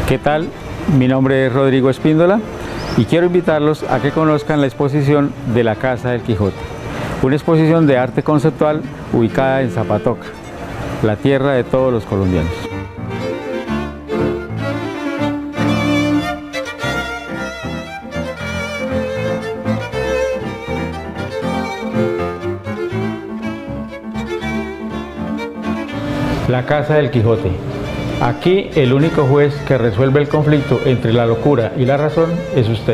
¿Qué tal? Mi nombre es Rodrigo Espíndola y quiero invitarlos a que conozcan la exposición de la Casa del Quijote, una exposición de arte conceptual ubicada en Zapatoca, la tierra de todos los colombianos. La Casa del Quijote. Aquí el único juez que resuelve el conflicto entre la locura y la razón es usted.